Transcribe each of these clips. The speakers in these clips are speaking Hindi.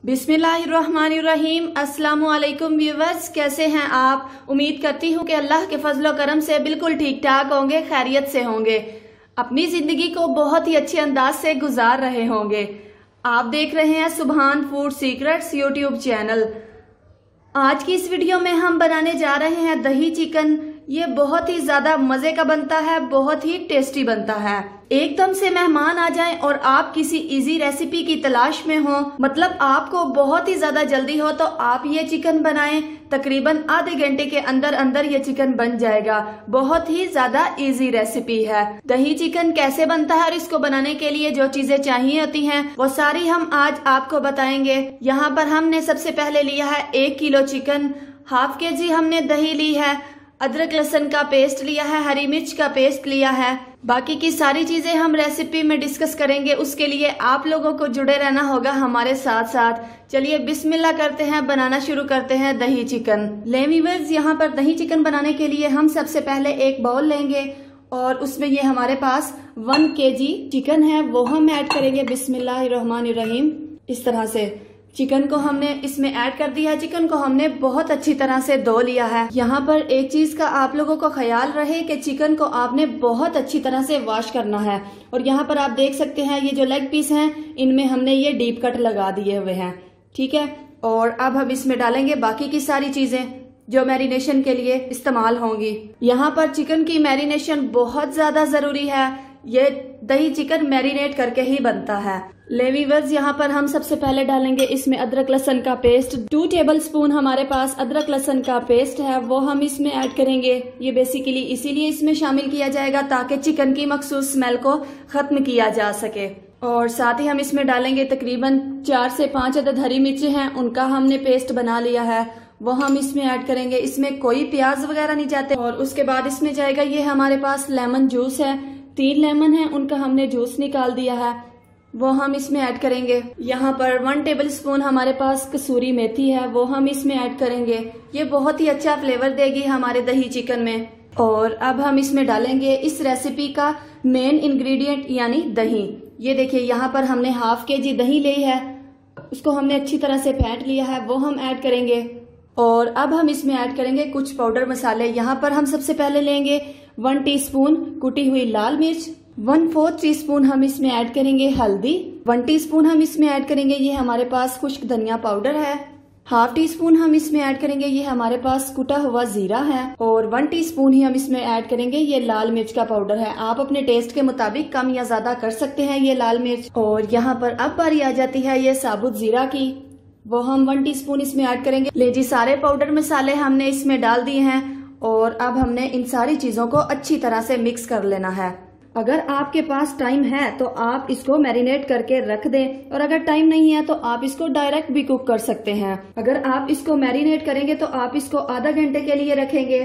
बिस्मिल्लाहिर्रहमानिर्रहीम। अस्सलामुअलैकुम व्यूवर्स, कैसे हैं आप? उम्मीद करती हूँ कि अल्लाह के फजलो करम से बिल्कुल ठीक ठाक होंगे, खैरियत से होंगे, अपनी जिंदगी को बहुत ही अच्छे अंदाज से गुजार रहे होंगे। आप देख रहे हैं सुभान फूड सीक्रेट्स यूट्यूब चैनल। आज की इस वीडियो में हम बनाने जा रहे हैं दही चिकन। ये बहुत ही ज्यादा मजे का बनता है, बहुत ही टेस्टी बनता है। एकदम से मेहमान आ जाएं और आप किसी इजी रेसिपी की तलाश में हो, मतलब आपको बहुत ही ज्यादा जल्दी हो, तो आप ये चिकन बनाएं। तकरीबन आधे घंटे के अंदर अंदर ये चिकन बन जाएगा। बहुत ही ज्यादा इजी रेसिपी है। दही चिकन कैसे बनता है और इसको बनाने के लिए जो चीजें चाहिए होती हैं वो सारी हम आज आपको बताएंगे। यहाँ पर हमने सबसे पहले लिया है 1 किलो चिकन, हाफ केजी हमने दही ली है, अदरक लहसुन का पेस्ट लिया है, हरी मिर्च का पेस्ट लिया है। बाकी की सारी चीजें हम रेसिपी में डिस्कस करेंगे, उसके लिए आप लोगों को जुड़े रहना होगा हमारे साथ साथ। चलिए बिस्मिल्लाह करते हैं, बनाना शुरू करते हैं दही चिकन। व्यूअर्स, यहाँ पर दही चिकन बनाने के लिए हम सबसे पहले एक बाउल लेंगे और उसमें ये हमारे पास 1 केजी चिकन है, वो हम ऐड करेंगे। बिस्मिल्लाहिर्रहमानिर्रहीम। इस तरह से चिकन को हमने इसमें ऐड कर दिया है। चिकन को हमने बहुत अच्छी तरह से धो लिया है। यहाँ पर एक चीज का आप लोगों को ख्याल रहे कि चिकन को आपने बहुत अच्छी तरह से वॉश करना है। और यहाँ पर आप देख सकते हैं ये जो लेग पीस हैं, इनमें हमने ये डीप कट लगा दिए हुए हैं। ठीक है, और अब हम इसमें डालेंगे बाकी की सारी चीजें जो मैरिनेशन के लिए इस्तेमाल होंगी। यहाँ पर चिकन की मैरिनेशन बहुत ज्यादा जरूरी है। ये दही चिकन मैरिनेट करके ही बनता है। व्यूअर्स, यहाँ पर हम सबसे पहले डालेंगे इसमें अदरक लहसुन का पेस्ट। 2 टेबलस्पून हमारे पास अदरक लहसुन का पेस्ट है, वो हम इसमें ऐड करेंगे। ये बेसिकली इसीलिए इसमें शामिल किया जाएगा ताकि चिकन की मखसूस स्मेल को खत्म किया जा सके। और साथ ही हम इसमें डालेंगे तकरीबन 4 से 5 अदद हरी मिर्ची हैं, उनका हमने पेस्ट बना लिया है, वो हम इसमें ऐड करेंगे। इसमें कोई प्याज वगैरह नहीं जाते। और उसके बाद इसमें जाएगा ये हमारे पास लेमन जूस है, 3 लेमन है, उनका हमने जूस निकाल दिया है, वो हम इसमें ऐड करेंगे। यहाँ पर 1 टेबलस्पून हमारे पास कसूरी मेथी है, वो हम इसमें ऐड करेंगे। ये बहुत ही अच्छा फ्लेवर देगी हमारे दही चिकन में। और अब हम इसमें डालेंगे इस रेसिपी का मेन इंग्रेडिएंट यानी दही। ये देखिए, यहाँ पर हमने हाफ केजी दही ली है, उसको हमने अच्छी तरह से फेंट लिया है, वो हम ऐड करेंगे। और अब हम इसमें ऐड करेंगे कुछ पाउडर मसाले। यहाँ पर हम सबसे पहले लेंगे 1 टीस्पून कुटी हुई लाल मिर्च, 1/4 टीस्पून हम इसमें ऐड करेंगे हल्दी, 1 टीस्पून हम इसमें ऐड करेंगे ये हमारे पास खुश्क धनिया पाउडर है, हाफ टीस्पून हम इसमें ऐड करेंगे ये हमारे पास कुटा हुआ जीरा है, और 1 टीस्पून ही हम इसमें ऐड करेंगे ये लाल मिर्च का पाउडर है। आप अपने टेस्ट के मुताबिक कम या ज्यादा कर सकते हैं ये लाल मिर्च। और यहाँ पर अब बारी आ जाती है ये साबुत जीरा की, वो हम 1 टीस्पून इसमें ऐड करेंगे। ले जी, सारे पाउडर मसाले हमने इसमें डाल दिए हैं और अब हमने इन सारी चीजों को अच्छी तरह से मिक्स कर लेना है। अगर आपके पास टाइम है तो आप इसको मैरिनेट करके रख दें, और अगर टाइम नहीं है तो आप इसको डायरेक्ट भी कुक कर सकते हैं। अगर आप इसको मैरिनेट करेंगे तो आप इसको आधा घंटे के लिए रखेंगे।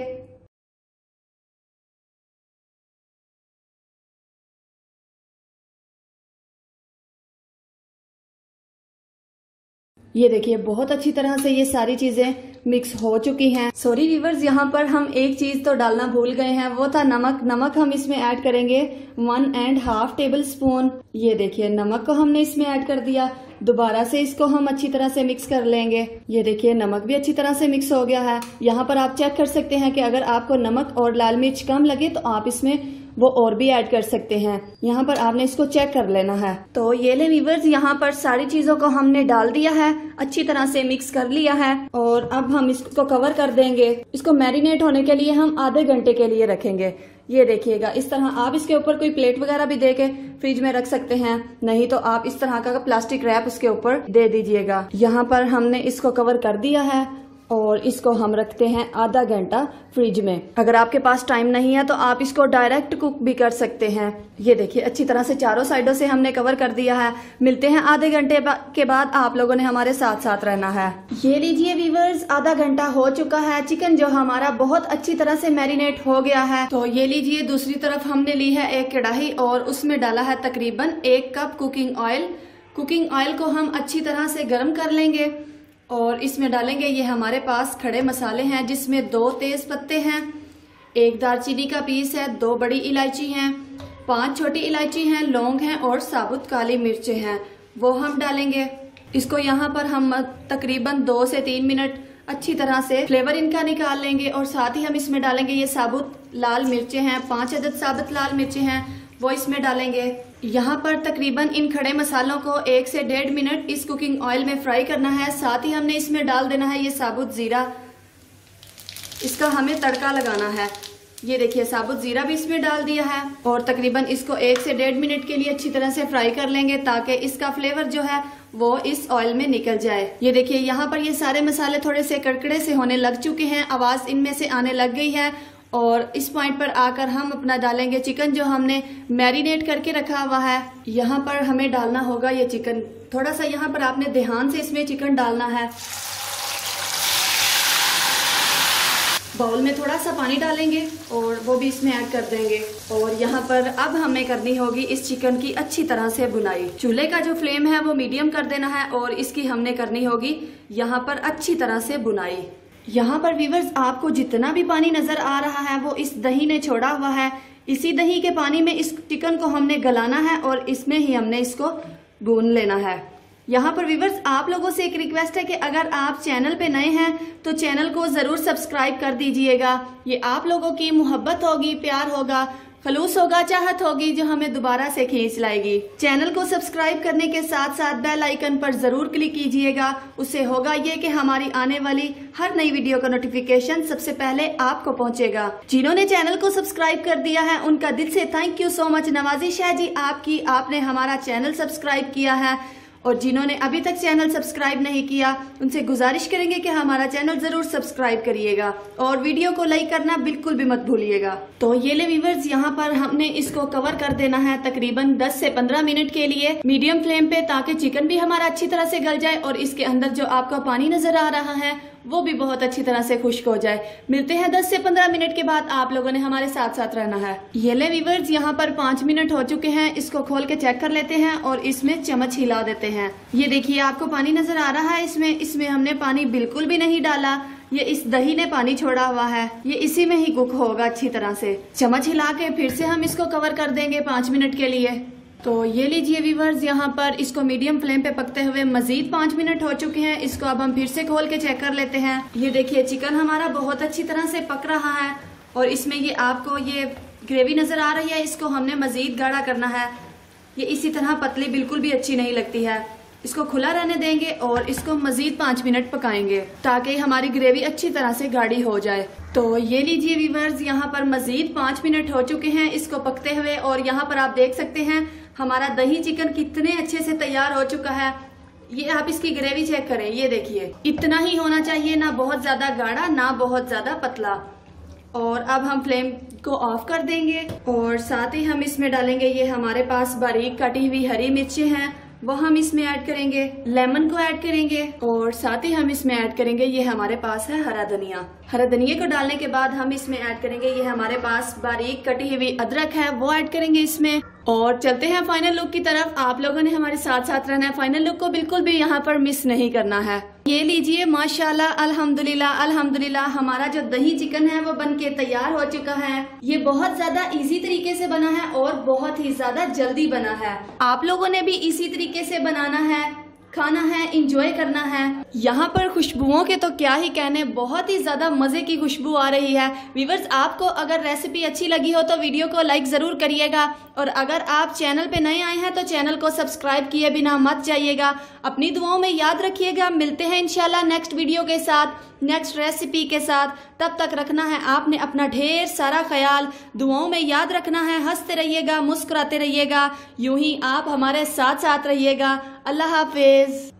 ये देखिए, बहुत अच्छी तरह से ये सारी चीजें मिक्स हो चुकी हैं। सॉरी व्यूअर्स, यहाँ पर हम एक चीज तो डालना भूल गए हैं, वो था नमक। नमक हम इसमें ऐड करेंगे 1.5 टेबल स्पून। ये देखिए, नमक को हमने इसमें ऐड कर दिया। दोबारा से इसको हम अच्छी तरह से मिक्स कर लेंगे। ये देखिए, नमक भी अच्छी तरह से मिक्स हो गया है। यहाँ पर आप चेक कर सकते हैं कि अगर आपको नमक और लाल मिर्च कम लगे तो आप इसमें वो और भी ऐड कर सकते हैं। यहाँ पर आपने इसको चेक कर लेना है। तो ये ले व्यूअर्स, यहाँ पर सारी चीजों को हमने डाल दिया है, अच्छी तरह से मिक्स कर लिया है। और अब हम इसको कवर कर देंगे। इसको मैरिनेट होने के लिए हम आधे घंटे के लिए रखेंगे। ये देखिएगा, इस तरह आप इसके ऊपर कोई प्लेट वगैरह भी दे के फ्रिज में रख सकते हैं, नहीं तो आप इस तरह का प्लास्टिक रैप उसके ऊपर दे दीजिएगा। यहाँ पर हमने इसको कवर कर दिया है और इसको हम रखते हैं आधा घंटा फ्रिज में। अगर आपके पास टाइम नहीं है तो आप इसको डायरेक्ट कुक भी कर सकते हैं। ये देखिए, अच्छी तरह से चारों साइडों से हमने कवर कर दिया है। मिलते हैं आधे घंटे के बाद। आप लोगों ने हमारे साथ साथ रहना है। ये लीजिए व्यूअर्स, आधा घंटा हो चुका है। चिकन जो हमारा बहुत अच्छी तरह से मैरिनेट हो गया है। तो ये लीजिए, दूसरी तरफ हमने ली है एक कढ़ाई और उसमें डाला है तकरीबन 1 cup cooking oil. Cooking oil को हम अच्छी तरह से गर्म कर लेंगे और इसमें डालेंगे ये हमारे पास खड़े मसाले हैं, जिसमें 2 तेज पत्ते हैं, 1 दालचीनी का पीस है, 2 बड़ी इलायची हैं, 5 छोटी इलायची हैं, लौंग हैं और साबुत काली मिर्चें हैं, वो हम डालेंगे। इसको यहाँ पर हम तकरीबन 2 से 3 मिनट अच्छी तरह से फ्लेवर इनका निकाल लेंगे। और साथ ही हम इसमें डालेंगे ये साबुत लाल मिर्चें हैं, 5 अदद साबुत लाल मिर्चें हैं, वो इसमें डालेंगे। यहाँ पर तकरीबन इन खड़े मसालों को 1 से 1.5 मिनट इस कुकिंग ऑयल में फ्राई करना है। साथ ही हमने इसमें डाल देना है ये साबुत जीरा, इसका हमें तड़का लगाना है। ये देखिए साबुत जीरा भी इसमें डाल दिया है और तकरीबन इसको 1 से 1.5 मिनट के लिए अच्छी तरह से फ्राई कर लेंगे ताकि इसका फ्लेवर जो है वो इस ऑयल में निकल जाए। ये देखिए यहाँ पर ये सारे मसाले थोड़े से कड़कड़े से होने लग चुके हैं, आवाज इनमें से आने लग गई है। और इस पॉइंट पर आकर हम अपना डालेंगे चिकन जो हमने मैरिनेट करके रखा हुआ है। यहाँ पर हमें डालना होगा ये चिकन, थोड़ा सा यहाँ पर आपने ध्यान से इसमें चिकन डालना है। बाउल में थोड़ा सा पानी डालेंगे और वो भी इसमें ऐड कर देंगे। और यहाँ पर अब हमें करनी होगी इस चिकन की अच्छी तरह से बुनाई। चूल्हे का जो फ्लेम है वो मीडियम कर देना है और इसकी हमने करनी होगी यहाँ पर अच्छी तरह से बुनाई। यहाँ पर व्यूअर्स आपको जितना भी पानी नजर आ रहा है वो इस दही ने छोड़ा हुआ है। इसी दही के पानी में इस चिकन को हमने गलाना है और इसमें ही हमने इसको भून लेना है। यहाँ पर व्यूअर्स आप लोगों से एक रिक्वेस्ट है कि अगर आप चैनल पे नए हैं तो चैनल को जरूर सब्सक्राइब कर दीजिएगा। ये आप लोगों की मोहब्बत होगी, प्यार होगा, खलूस होगा, चाहत होगी जो हमें दोबारा से खींच लाएगी। चैनल को सब्सक्राइब करने के साथ साथ बेल आइकन पर जरूर क्लिक कीजिएगा। उससे होगा ये कि हमारी आने वाली हर नई वीडियो का नोटिफिकेशन सबसे पहले आपको पहुंचेगा। जिन्होंने चैनल को सब्सक्राइब कर दिया है उनका दिल से थैंक यू सो मच। नवाजिश है जी आपकी, आपने हमारा चैनल सब्सक्राइब किया है। और जिन्होंने अभी तक चैनल सब्सक्राइब नहीं किया उनसे गुजारिश करेंगे कि हमारा चैनल जरूर सब्सक्राइब करिएगा और वीडियो को लाइक करना बिल्कुल भी मत भूलिएगा। तो ये ले व्यूअर्स यहाँ पर हमने इसको कवर कर देना है तकरीबन 10 से 15 मिनट के लिए मीडियम फ्लेम पे, ताकि चिकन भी हमारा अच्छी तरह से गल जाए और इसके अंदर जो आपका पानी नजर आ रहा है वो भी बहुत अच्छी तरह से खुश्क हो जाए। मिलते हैं 10 से 15 मिनट के बाद, आप लोगों ने हमारे साथ साथ रहना है। ये ले व्यूअर्स यहाँ पर 5 मिनट हो चुके हैं, इसको खोल के चेक कर लेते हैं और इसमें चम्मच हिला देते हैं। ये देखिए आपको पानी नजर आ रहा है इसमें हमने पानी बिल्कुल भी नहीं डाला, ये इस दही ने पानी छोड़ा हुआ है, ये इसी में ही कुक होगा अच्छी तरह से। चम्मच हिला के फिर से हम इसको कवर कर देंगे 5 मिनट के लिए। तो ये लीजिए व्यूअर्स यहाँ पर इसको मीडियम फ्लेम पे पकते हुए मजीद 5 मिनट हो चुके हैं। इसको अब हम फिर से खोल के चेक कर लेते हैं। ये देखिए चिकन हमारा बहुत अच्छी तरह से पक रहा है और इसमें ये आपको ये ग्रेवी नजर आ रही है, इसको हमने मजीद गाढ़ा करना है। ये इसी तरह पतली बिल्कुल भी अच्छी नहीं लगती है। इसको खुला रहने देंगे और इसको मजीद 5 मिनट पकाएंगे ताकि हमारी ग्रेवी अच्छी तरह से गाढ़ी हो जाए। तो ये लीजिए व्यूअर्स यहाँ पर मजीद 5 मिनट हो चुके हैं इसको पकते हुए और यहाँ पर आप देख सकते हैं हमारा दही चिकन कितने अच्छे से तैयार हो चुका है। ये आप इसकी ग्रेवी चेक करें, ये देखिए इतना ही होना चाहिए, ना बहुत ज्यादा गाढ़ा ना बहुत ज्यादा पतला। और अब हम फ्लेम को ऑफ कर देंगे और साथ ही हम इसमें डालेंगे ये हमारे पास बारीक कटी हुई हरी मिर्चें हैं, वो हम इसमें ऐड करेंगे। लेमन को ऐड करेंगे और साथ ही हम इसमें ऐड करेंगे ये हमारे पास है हरा धनिया। हरा धनिया को डालने के बाद हम इसमें ऐड करेंगे ये हमारे पास बारीक कटी हुई अदरक है, वो ऐड करेंगे इसमें। और चलते हैं फाइनल लुक की तरफ। आप लोगों ने हमारे साथ साथ रहना है, फाइनल लुक को बिल्कुल भी यहाँ पर मिस नहीं करना है। ये लीजिए माशाल्लाह अल्हम्दुलिल्लाह अल्हम्दुलिल्लाह हमारा जो दही चिकन है वो बनके तैयार हो चुका है। ये बहुत ज्यादा इजी तरीके से बना है और बहुत ही ज्यादा जल्दी बना है। आप लोगों ने भी इसी तरीके से बनाना है, खाना है, इंजॉय करना है। यहाँ पर खुशबुओं के तो क्या ही कहने, बहुत ही ज्यादा मजे की खुशबू आ रही है। व्यूअर्स आपको अगर रेसिपी अच्छी लगी हो तो वीडियो को लाइक जरूर करिएगा और अगर आप चैनल पे नए आए हैं तो चैनल को सब्सक्राइब किए बिना मत जाइएगा। अपनी दुआओं में याद रखिएगा। मिलते हैं इंशाल्लाह नेक्स्ट वीडियो के साथ, नेक्स्ट रेसिपी के साथ। तब तक रखना है आपने अपना ढेर सारा ख्याल, दुआओं में याद रखना है। हंसते रहिएगा, मुस्कुराते रहिएगा, यूं ही आप हमारे साथ साथ रहिएगा। अल्लाह हाफिज।